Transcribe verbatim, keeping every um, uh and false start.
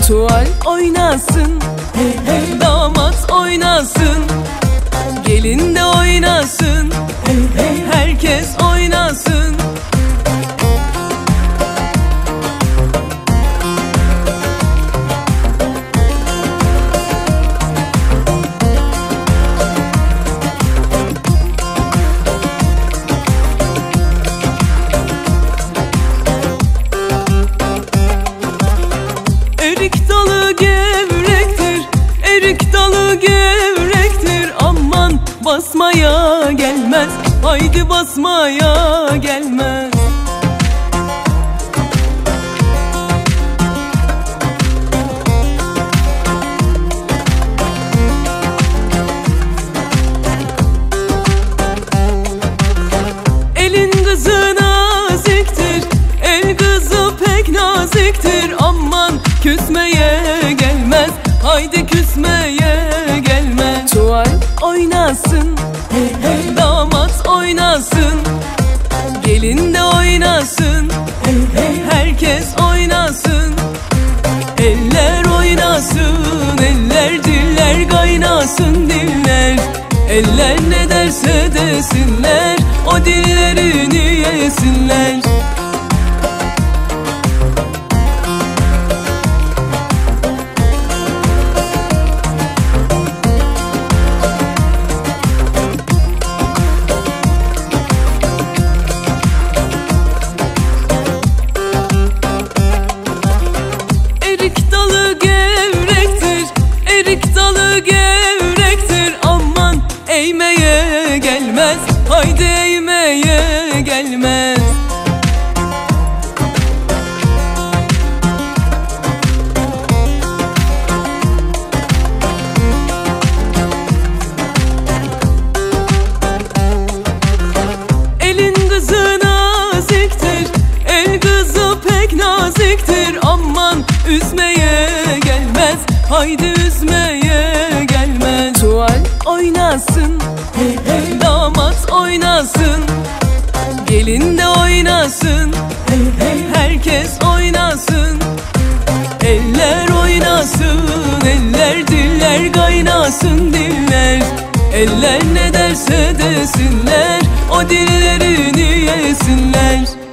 Tuval oynasın, hey hey. Damat oynasın, gelin de oynasın, hey hey. Herkes oynasın. Erik dalı gevrektir, erik dalı gevrektir. Aman basmaya gelmez, haydi basmaya gelmez. Elin kızı naziktir, el kızı pek naziktir. Aman küsmeye gelmez, haydi küsmeye gelmez. Tuval oynasın, hey hey. Damat oynasın, gelin de oynasın, hey hey. Herkes oynasın. Eller oynasın, eller diller kaynasın diller. Eller ne derse desinler, o dillerini yesinler. Erik dalı gevrektir, erik dalı gevrektir. Aman eğmeye gelmez, haydi eğmeye gelmez. Elin kızı naziktir, el kızı pek naziktir. Aman üzmeye gelmez, haydi üzmeye gelmez. Tuval oynasın, hey hey. Damat oynasın, gelin de oynasın, hey hey. Herkes oynasın. Eller oynasın, eller diller kaynasın diller. Eller ne derse desinler, o dillerini yesinler.